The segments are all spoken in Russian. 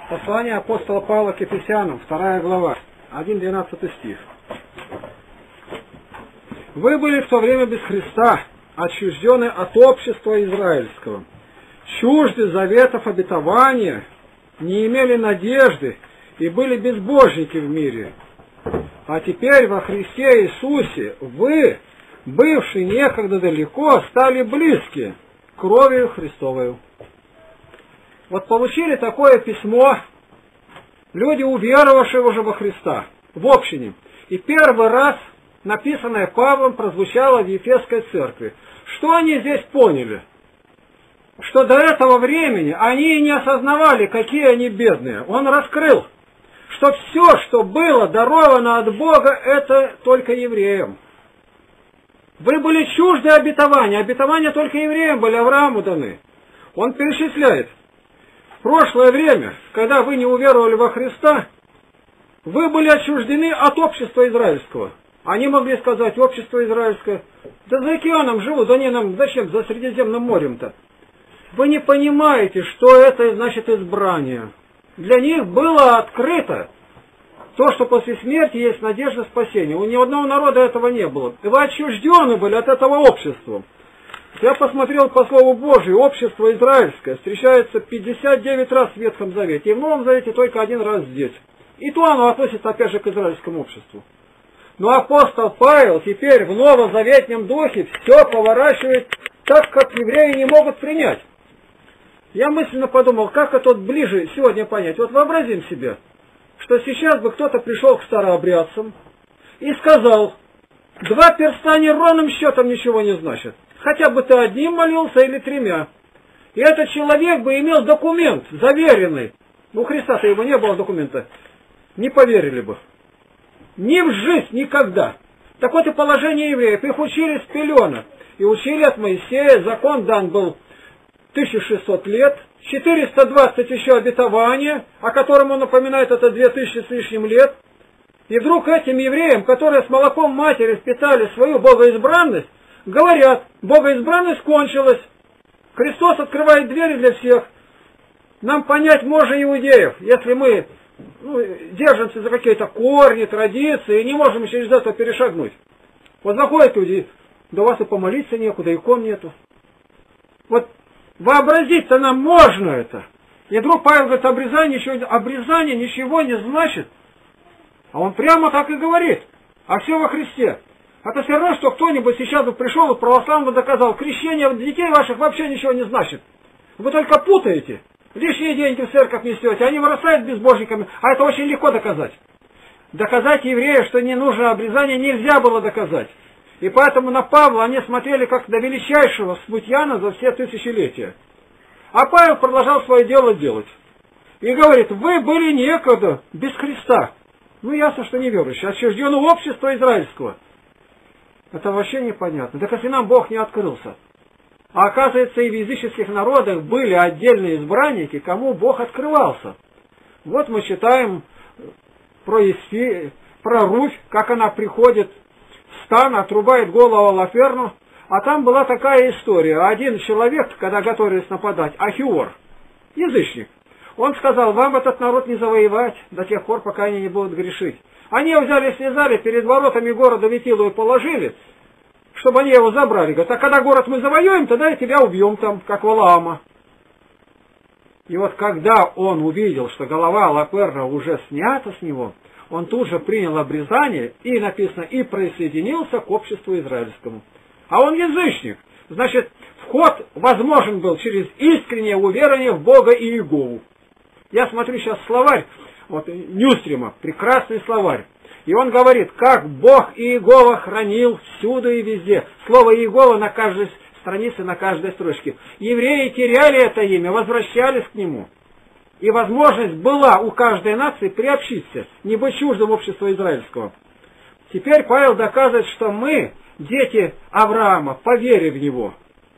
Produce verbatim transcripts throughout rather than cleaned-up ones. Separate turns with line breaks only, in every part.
Послание апостола Павла к Ефесянам, вторая глава, один-двенадцатый стих. Вы были в то время без Христа, отчуждены от общества израильского, чужды заветов обетования, не имели надежды и были безбожники в мире. А теперь во Христе Иисусе вы, бывшие некогда далеко, стали близки кровью Христовою. Вот получили такое письмо люди, уверовавшие уже во Христа, в общине. И первый раз написанное Павлом прозвучало в Ефесской церкви. Что они здесь поняли? Что до этого времени они не осознавали, какие они бедные. Он раскрыл, что все, что было даровано от Бога, это только евреям. Вы были чужды обетования. Обетования только евреям были, Аврааму даны. Он перечисляет. В прошлое время, когда вы не уверовали во Христа, вы были отчуждены от общества израильского. Они могли сказать, общество израильское, да за океаном живут, да не нам, зачем, за Средиземным морем-то? Вы не понимаете, что это значит избрание. Для них было открыто то, что после смерти есть надежда спасения. У ни одного народа этого не было. И вы отчуждены были от этого общества. Я посмотрел по Слову Божию, общество израильское встречается пятьдесят девять раз в Ветхом Завете, и в Новом Завете только один раз здесь. И то оно относится опять же к израильскому обществу. Но апостол Павел теперь в новозаветнем духе все поворачивает так, как евреи не могут принять. Я мысленно подумал, как это вот ближе сегодня понять. Вот вообразим себе, что сейчас бы кто-то пришел к старообрядцам и сказал, два перста ни ровным счетом ничего не значат. Хотя бы ты одним молился или тремя. И этот человек бы имел документ, заверенный. У Христа-то его не было документа. Не поверили бы. Ни в жизнь, никогда. Так вот и положение евреев. Их учили с пелена. И учили от Моисея. Закон дан был тысяча шестьсот лет. четыреста двадцать еще обетования, о котором он напоминает, это две тысячи с лишним лет. И вдруг этим евреям, которые с молоком матери впитали свою богоизбранность, говорят, богоизбранность кончилась. Христос открывает двери для всех. Нам понять можно иудеев, если мы ну, держимся за какие-то корни, традиции, и не можем через это перешагнуть. Вот заходят люди, да у вас и помолиться некуда, икон нету. Вот вообразить-то нам можно это. И вдруг Павел говорит, обрезание ничего, обрезание ничего не значит. А он прямо так и говорит. А все во Христе. Это все равно, что кто-нибудь сейчас бы пришел и православно доказал, крещение детей ваших вообще ничего не значит. Вы только путаете. Лишние деньги в церковь несете, они вырастают безбожниками, а это очень легко доказать. Доказать еврею, что не нужно обрезание, нельзя было доказать. И поэтому на Павла они смотрели как на величайшего смутьяна за все тысячелетия. А Павел продолжал свое дело делать. И говорит, вы были некогда без Христа. Ну ясно, что неверующие, отчуждены общества израильского. Это вообще непонятно. Так если нам Бог не открылся. А оказывается, и в языческих народах были отдельные избранники, кому Бог открывался. Вот мы читаем про, Есфи, про Руфь, как она приходит в стан, отрубает голову Алаферну. А там была такая история. Один человек, когда готовились нападать, Ахиор, язычник, он сказал, вам этот народ не завоевать до тех пор, пока они не будут грешить. Они взяли, связали, перед воротами города Ветилу и положили, чтобы они его забрали. Говорят, а когда город мы завоюем, тогда и тебя убьем там, как Валаама. И вот когда он увидел, что голова Алаферна уже снята с него, он тут же принял обрезание и, написано, и присоединился к обществу израильскому. А он язычник. Значит, вход возможен был через искреннее уверование в Бога и Иегову. Я смотрю сейчас словарь, вот Ньюстрима, прекрасный словарь. И он говорит, как Бог и Иегова хранил всюду и везде. Слово Иегова на каждой странице, на каждой строчке. Евреи теряли это имя, возвращались к нему. И возможность была у каждой нации приобщиться, не быть чуждым общества израильского. Теперь Павел доказывает, что мы, дети Авраама, по вере в него,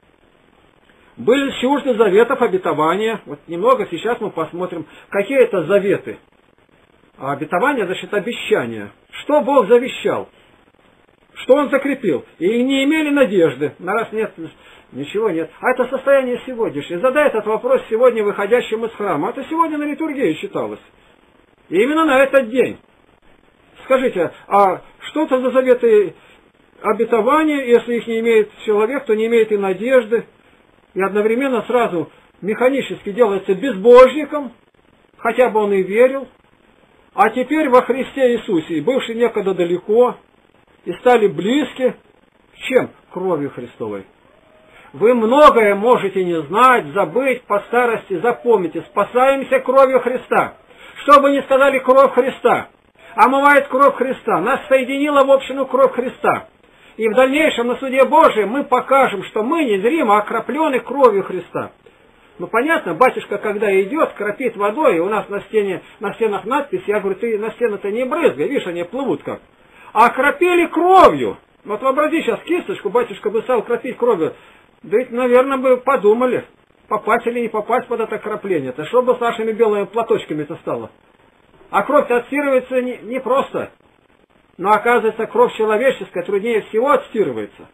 были чужды заветов обетования. Вот немного сейчас мы посмотрим, какие это заветы. А обетование, значит, обещание. Что Бог завещал? Что Он закрепил? И не имели надежды. На раз нет Ничего нет. А это состояние сегодняшнее. Задай этот вопрос сегодня выходящим из храма. Это сегодня на литургии читалось. И именно на этот день. Скажите, а что это за заветы обетования, если их не имеет человек, то не имеет и надежды, и одновременно сразу механически делается безбожником, хотя бы он и верил, а теперь во Христе Иисусе, бывший некогда далеко, и стали близки, чем? Кровью Христовой. Вы многое можете не знать, забыть, по старости запомните, спасаемся кровью Христа. Что бы ни сказали, кровь Христа. Омывает кровь Христа. Нас соединила в общину кровь Христа. И в дальнейшем на суде Божием мы покажем, что мы незримо окроплены кровью Христа. Ну понятно, батюшка, когда идет, кропит водой, и у нас на стене, на стенах надпись, я говорю, ты на стены-то не брызгай, видишь, они плывут как. А окропили кровью. Вот вообрази сейчас кисточку, батюшка бы стал кропить кровью. Да ведь, наверное, бы подумали, попасть или не попасть под это окропление-то. Что бы с нашими белыми платочками-то стало? А кровь-то отстирывается не, не просто. Но оказывается, кровь человеческая труднее всего отстирывается.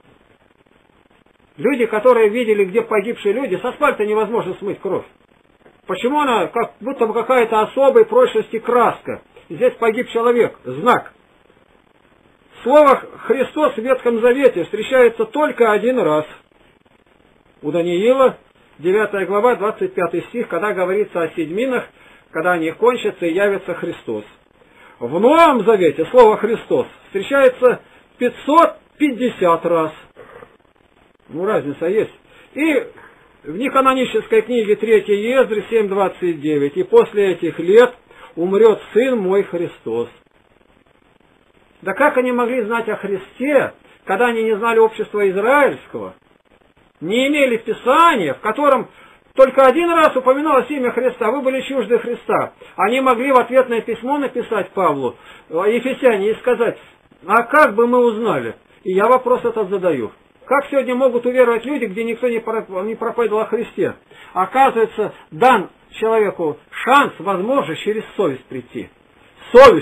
Люди, которые видели, где погибшие люди, с асфальта невозможно смыть кровь. Почему она, как будто бы какая-то особой прочности краска? Здесь погиб человек, знак. Слово «Христос» в Ветхом Завете встречается только один раз. У Даниила, девятая глава, двадцать пятый стих, когда говорится о седьминах, когда они кончатся и явится Христос. В Новом Завете слово «Христос» встречается пятьсот пятьдесят раз. Ну, разница есть. И в неканонической книге третьей Ездры семь двадцать девять. «И после этих лет умрет Сын мой Христос». Да как они могли знать о Христе, когда они не знали общества израильского, не имели Писания, в котором только один раз упоминалось имя Христа, вы были чужды Христа. Они могли в ответное письмо написать Павлу, Ефесяне, и сказать, а как бы мы узнали? И я вопрос этот задаю. Как сегодня могут уверовать люди, где никто не проповедовал о Христе? Оказывается, дан человеку шанс, возможность через совесть прийти. Совесть.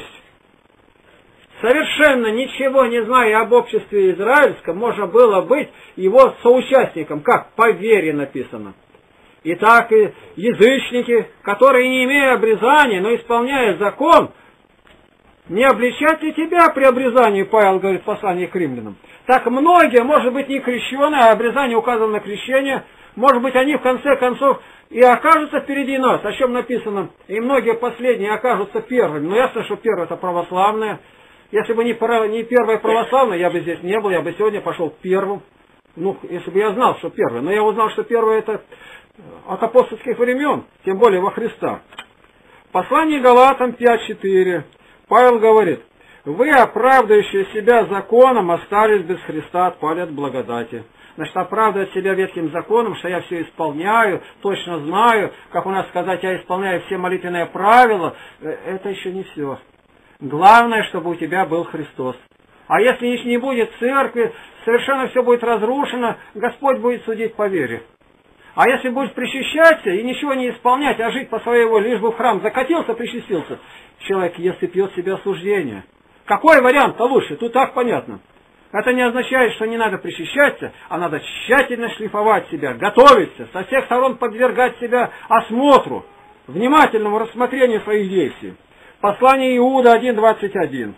Совершенно ничего не зная об обществе израильском, можно было быть его соучастником, как по вере написано. И так и язычники, которые, не имея обрезания, но исполняя закон, не обличать ли тебя при обрезании, Павел говорит в послании к римлянам. Так многие, может быть, не крещеные, а обрезание указано на крещение, может быть, они в конце концов и окажутся впереди нас, о чем написано, и многие последние окажутся первыми. Но ясно, что первое это православное. Если бы не, не первое православное, я бы здесь не был, я бы сегодня пошел первым. Ну, если бы я знал, что первое. Но я узнал, что первое это от апостольских времен, тем более во Христа. Послание Галатам пять четыре. Павел говорит, вы, оправдывающие себя законом, остались без Христа, отпали от благодати. Значит, оправдывать себя ветхим законом, что я все исполняю, точно знаю, как у нас сказать, я исполняю все молитвенные правила, это еще не все. Главное, чтобы у тебя был Христос. А если не будет церкви, совершенно все будет разрушено, Господь будет судить по вере. А если будешь причащаться и ничего не исполнять, а жить по своей воле, лишь бы в храм закатился, причастился, человек ест и пьет себе осуждение. Какой вариант-то лучше? Тут так понятно. Это не означает, что не надо причащаться, а надо тщательно шлифовать себя, готовиться, со всех сторон подвергать себя осмотру, внимательному рассмотрению своих действий. Послание Иуда один двадцать один.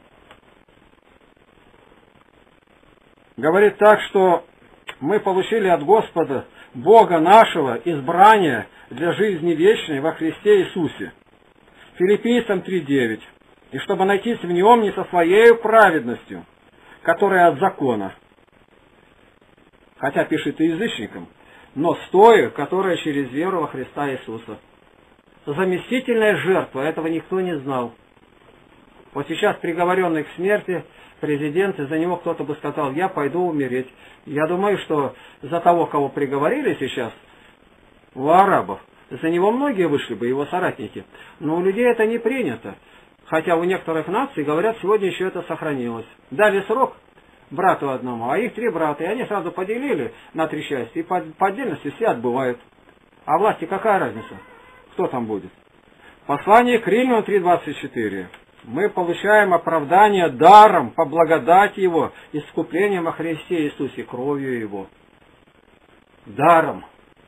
Говорит так, что мы получили от Господа, Бога нашего, избрание для жизни вечной во Христе Иисусе. Филиппийцам три девять. И чтобы найтись в нем не со своей праведностью, которая от закона, хотя пишет и язычникам, но с той, которая через веру во Христа Иисуса. Заместительная жертва, этого никто не знал. Вот сейчас приговоренный к смерти президент, и за него кто-то бы сказал, я пойду умереть. Я думаю, что за того, кого приговорили сейчас, у арабов, за него многие вышли бы, его соратники. Но у людей это не принято. Хотя у некоторых наций, говорят, сегодня еще это сохранилось. Дали срок брату одному, а их три брата, и они сразу поделили на три части, и по, по отдельности все отбывают. А власти какая разница? Кто там будет? Послание к Римлянам три двадцать четыре. Мы получаем оправдание даром по благодати Его, искуплением во Христе Иисусе, кровью Его. даром.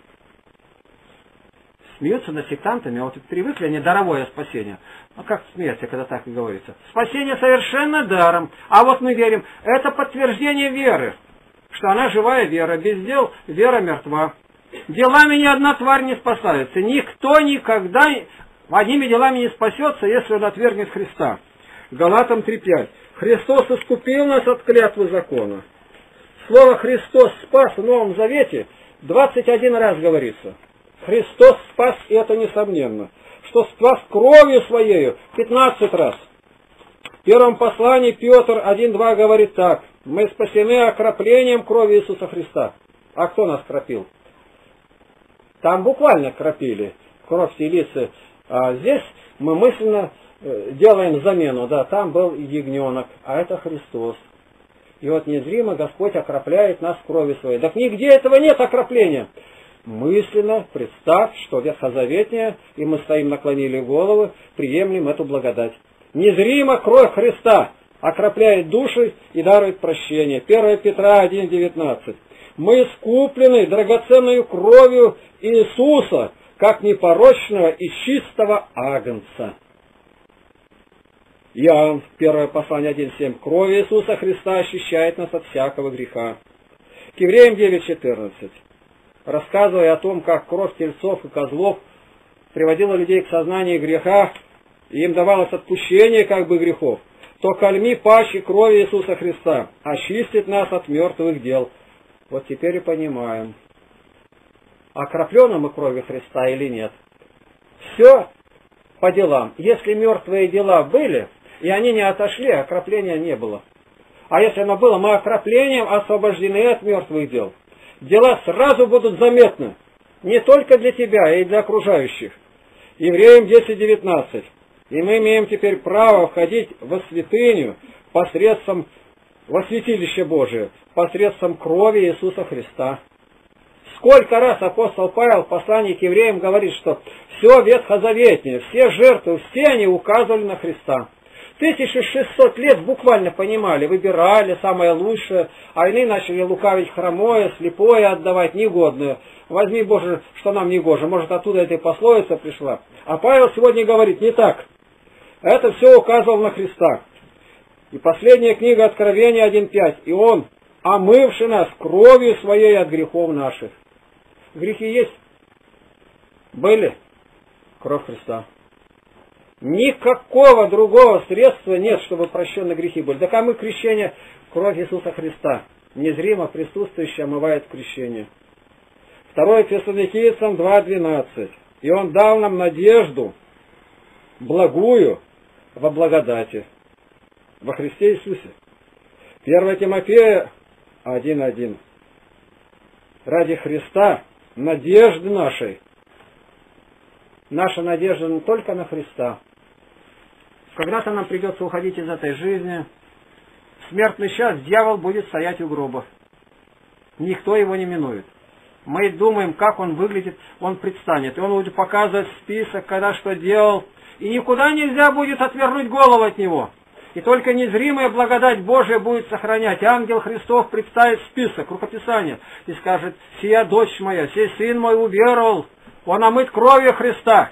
Смеются над сектантами, а вот привыкли они даровое спасение. А как смеяться, когда так и говорится? Спасение совершенно даром. А вот мы верим, это подтверждение веры, что она живая вера, без дел вера мертва. Делами ни одна тварь не спасается. Никто никогда одними делами не спасется, если он отвергнет Христа. Галатам три пять. Христос искупил нас от клятвы закона. Слово «Христос спас» в Новом Завете двадцать один раз говорится. Христос спас, и это несомненно. Что спас кровью Своею пятнадцать раз. В первом послании Петр один два говорит так. Мы спасены окроплением крови Иисуса Христа. А кто нас кропил? Там буквально кропили кровь телицы. А здесь мы мысленно делаем замену. Да, там был ягненок, а это Христос. И вот незримо Господь окропляет нас кровью Своей. Так нигде этого нет окропления. Мысленно представь, что ветхозаветнее, и мы стоим, наклонили головы, приемлем эту благодать. Незримо кровь Христа окропляет души и дарует прощение. первое Петра один девятнадцать. Мы искуплены драгоценную кровью Иисуса, как непорочного и чистого агнца. Иоанн, первое послание один семь. Кровь Иисуса Христа очищает нас от всякого греха. К Евреям девять четырнадцать. Рассказывая о том, как кровь тельцов и козлов приводила людей к сознанию греха, и им давалось отпущение как бы грехов, то кальми паче крови Иисуса Христа очистит нас от мертвых дел. Вот теперь и понимаем, окроплены мы кровью Христа или нет. Все по делам. Если мертвые дела были, и они не отошли, окропления не было. А если оно было, мы окроплением освобождены от мертвых дел. Дела сразу будут заметны, не только для тебя, и для окружающих. Евреям десять девятнадцать. И мы имеем теперь право входить во святыню посредством, во святилище Божие, посредством крови Иисуса Христа. Сколько раз апостол Павел в послании к евреям говорит, что все ветхозаветнее, все жертвы, все они указывали на Христа. тысяча шестьсот лет буквально понимали, выбирали самое лучшее, а иные начали лукавить хромое, слепое отдавать, негодное. Возьми, Боже, что нам негоже, может оттуда эта пословица пришла. А Павел сегодня говорит, не так. Это все указывал на Христа. И последняя книга Откровения один пять. И Он, омывший нас кровью Своей от грехов наших. Грехи есть? Были? Кровь Христа. Никакого другого средства нет, чтобы прощенные грехи были. Так а мы крещение, кровь Иисуса Христа, незримо присутствующая, омывает крещение. второе Фессалоникийцам два двенадцать. И Он дал нам надежду, благую, во благодати, во Христе Иисусе. первое Тимофея один один. Ради Христа, надежды нашей. Наша надежда не только на Христа. Когда-то нам придется уходить из этой жизни. В смертный час дьявол будет стоять у гроба. Никто его не минует. Мы думаем, как он выглядит, он предстанет. И он будет показывать список, когда что делал. И никуда нельзя будет отвернуть голову от него. И только незримая благодать Божия будет сохранять. Ангел Христов представит список, рукописание, и скажет, «Сия дочь моя, сей сын мой уверовал, он омыт кровью Христа».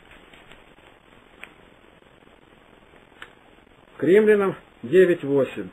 К Римлянам девять восемь.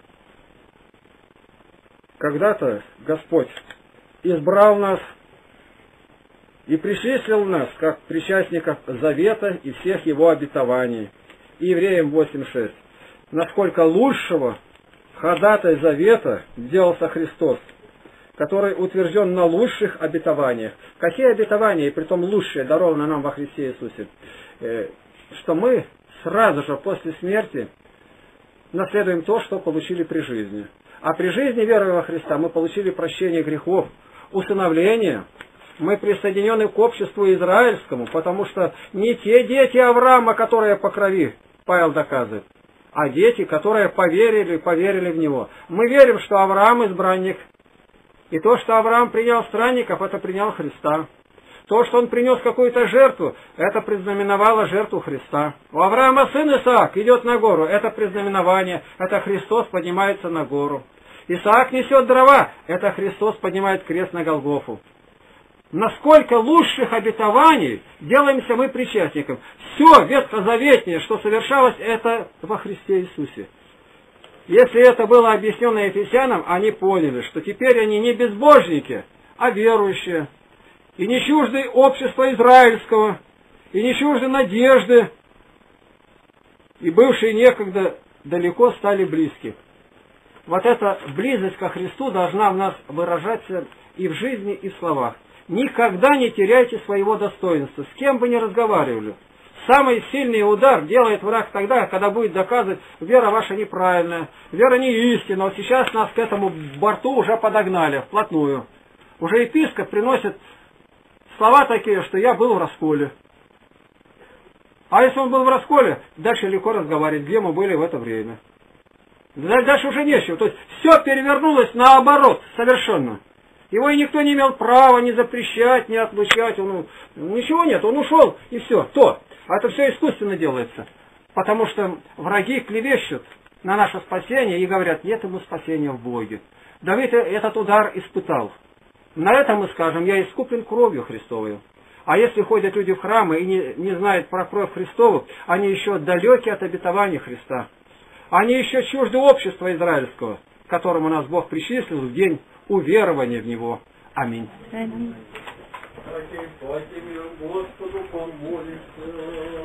Когда-то Господь избрал нас и причислил нас, как причастников завета и всех его обетований. И Евреям восемь шесть. Насколько лучшего ходатай завета делался Христос, который утвержден на лучших обетованиях. Какие обетования, и притом лучшие, дарованы нам во Христе Иисусе? Что мы сразу же после смерти наследуем то, что получили при жизни. А при жизни, веруя во Христа, мы получили прощение грехов, усыновление. Мы присоединены к обществу израильскому, потому что не те дети Авраама, которые по крови, Павел доказывает, а дети, которые поверили, поверили в Него. Мы верим, что Авраам избранник. И то, что Авраам принял странников, это принял Христа. То, что он принес какую-то жертву, это признаменовало жертву Христа. У Авраама сын Исаак идет на гору, это признаменование, это Христос поднимается на гору. Исаак несет дрова, это Христос поднимает крест на Голгофу. насколько лучших обетований делаемся мы причастником. Все ветхозаветнее, что совершалось, это во Христе Иисусе. Если это было объяснено ефесянам, они поняли, что теперь они не безбожники, а верующие, и не чужды общества израильского, и не чужды надежды, и бывшие некогда далеко стали близки. Вот эта близость ко Христу должна в нас выражаться и в жизни, и в словах. Никогда не теряйте своего достоинства, с кем бы ни разговаривали. Самый сильный удар делает враг тогда, когда будет доказывать, вера ваша неправильная, вера не истинна. Вот сейчас нас к этому борту уже подогнали вплотную. Уже епископ приносит слова такие, что я был в расколе. А если он был в расколе, дальше легко разговаривать, где мы были в это время. Дальше уже нечего. То есть все перевернулось наоборот совершенно. Его и никто не имел права ни запрещать, ни отлучать. Он, ничего нет, он ушел и все. То. А это все искусственно делается. Потому что враги клевещут на наше спасение и говорят, нет ему спасения в Боге. Давид этот удар испытал. На этом мы скажем, я искуплен кровью Христовой. А если ходят люди в храмы и не, не знают про кровь Христову, они еще далеки от обетования Христа. Они еще чужды общества израильского, к которому нас Бог причислил в день уверования в Него. Аминь. Аминь. Господу помолимся.